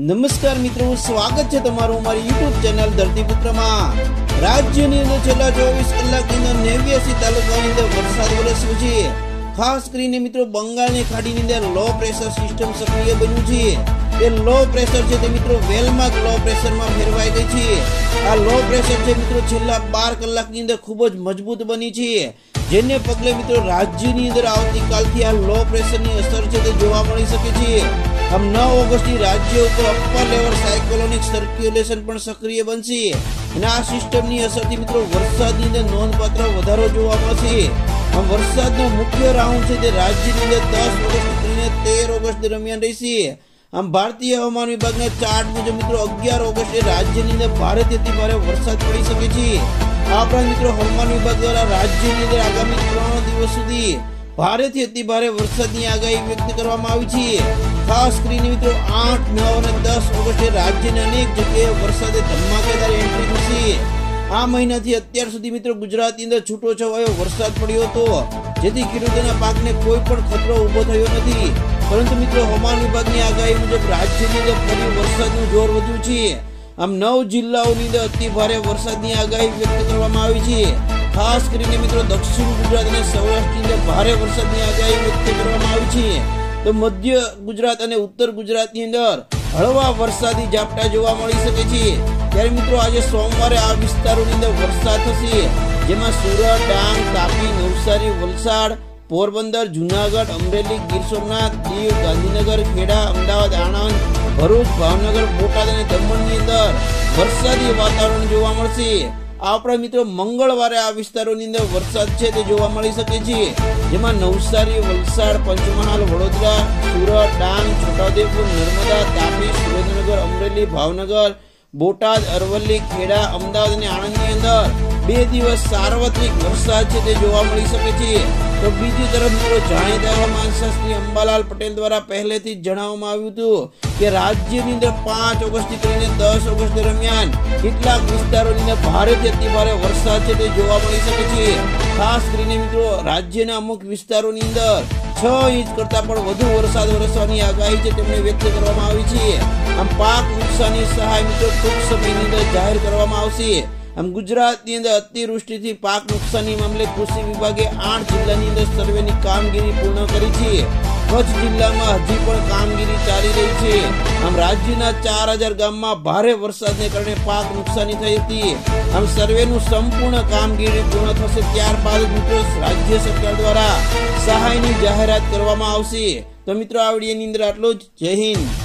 नमस्कार मित्रों, स्वागत है तमारू हमारी यूट्यूब चैनल धरतीपुत्र में। राज्यની અંદર છેલ્લા 24 કલાકની અંદર 89 તાલુકાની અંદર વરસાદ વરસ્યો છે। ખાસ કરીને મિત્રો બંગાળની ખાડીની અંદર લો પ્રેશર સિસ્ટમ સક્રિય બન્યું છે। એ લો પ્રેશર છે તે મિત્રો વેલમાર્ક લો પ્રેશરમાં ફેરવાઈ ગઈ છે। આ લો પ્રેશર છે મિત્રો છેલ્લા 12 કલાકની અંદર ખૂબ જ મજબૂત બની છે, જેને પગલે મિત્રો રાજ્યની અંદર આવતીકાલથી આ લો પ્રેશરની અસર છે તે જોવા મળી શકે છે। આમ 9 ઓગસ્ટથી રાજ્ય ઉપર અપર લેવલ સાયક્લોનિક સર્ક્યુલેશન પણ સક્રિય બનશે અને આ સિસ્ટમની અસરથી મિત્રો વરસાદની અંદર નોંધપાત્ર વધારો જોવા મળશે। આમ વરસાદનો મુખ્ય રાઉન્ડ છે તે રાજ્યની અંદર 10 ઓગસ્ટથી લઈને 13 ઓગસ્ટ દરમિયાન રહેશે। આમ ભારતીય હવામાન વિભાગના ચાર્ટ મુજબ મિત્રો 11 ઓગસ્ટે રાજ્યની અંદર ભારેથી અતિ ભારે વરસાદ પડી શકે છે। આ ઉપરાંત મિત્રો હવામાન વિભાગ દ્વારા રાજ્યની અંદર આગામી 3 દિવસ સુધી ભારેથી અતિ ભારે વરસાદની આગાહી વ્યક્ત કરવામાં આવી છે। ખાસ કરીને મિત્રો 8, 9 અને 10 ઓગસ્ટે રાજ્યના અનેક જગ્યાએ વરસાદે ધમાકેદાર એન્ટ્રી કરશે। આ મહિનાથી અત્યાર સુધી મિત્રો ગુજરાતની અંદર છૂટોછવાયો વરસાદ પડ્યો હતો, જેથી ખેડૂતોના પાકને કોઈ પણ ખતરો ઊભો થયો નથી। પરંતુ મિત્રો હવામાન વિભાગની આગાહી મુજબ રાજ્યની અંદર ફરી વરસાદનું જોર વધ્યું છે। આમ 9 જિલ્લાઓની અંદર અતિ ભારે વરસાદની આગાહી વ્યક્ત કરવામાં આવી છે। ખાસ કરીને મિત્રો દક્ષિણ ગુજરાત અને સૌરાષ્ટ્રની અંદર ભારે વરસાદની આગાહી વ્યક્ત કરવામાં આવી છે, તો મધ્ય ગુજરાત અને ઉત્તર ગુજરાતની અંદર હળવા વરસાદી ઝાપટા જોવા મળી શકે છે। ત્યારે મિત્રો આજે સોમવારે આ વિસ્તારોની અંદર વરસાદ થશે, જેમાં સુરત, ડાંગ, તાપી, નવસારી, વલસાડ, પોરબંદર, જુનાગઢ, અમરેલી, ગીર સોમનાથ, દીવ, ગાંધીનગર, ખેડા, અમદાવાદ, આણંદ, ભરૂચ, ભાવનગર, બોટાદ અને દમણની અંદર વરસાદી વાતાવરણ જોવા મળશે। આ ઉપરાંત મિત્રો મંગળવારે આ વિસ્તારોની અંદર વરસાદ છે તે જોવા મળી શકે છે, જેમાં નવસારી, વલસાડ, પંચમહાલ, વડોદરા, સુરત, ડાંગ, છોટાઉદેપુર, નર્મદા, તાપી, સુરેન્દ્રનગર, અમરેલી, ભાવનગર, બોટાદ, અરવલ્લી, ખેડા, અમદાવાદ અને આણંદની અંદર 2 દિવસ સાર્વત્રિક વરસાદ છે તે જોવા મળી શકે છે। તો બીજી તરફ મિત્રો જાણીતા હવામાનશાસ્ત્રી અંબાલાલ પટેલ દ્વારા પહેલેથી જ જણાવવામાં આવ્યું હતું કે રાજ્યની અંદર 5 ઓગસ્ટથી લઈને 10 ઓગસ્ટ દરમિયાન કેટલાક વિસ્તારોની અંદર ભારેથી અતિ ભારે વરસાદ છે તે જોવા મળી શકે છે। ખાસ કરીને મિત્રો રાજ્યના અમુક વિસ્તારોની અંદર 6 ઇંચ કરતા પણ વધુ વરસાદ વરસવાની આગાહી છે તેમને વ્યક્ત કરવામાં આવી છે। આમ પાક નુકસાની સહાય મિત્રો ટૂંક સમયની અંદર જાહેર કરવામાં આવશે। આમ ગુજરાતની અંદર અતિવૃષ્ટિથી પાક નુકસાની મામલે કૃષિ વિભાગે 8 જિલ્લાની અંદર સર્વેની કામગીરી પૂર્ણ કરી છે। કચ્છ જિલ્લામાં હજી પણ કામગીરી ચાલી રહી છે। આમ રાજ્યના 4000 ગામમાં ભારે વરસાદને કારણે પાક નુકસાની થઈ હતી। આમ સર્વેનું સંપૂર્ણ કામગીરી પૂર્ણ થશે ત્યારબાદ મિત્રો રાજ્ય સરકાર દ્વારા સહાયની જાહેરાત કરવામાં આવશે। તો મિત્રો આ વિડીયોની અંદર આટલું જ। જય હિન્દ।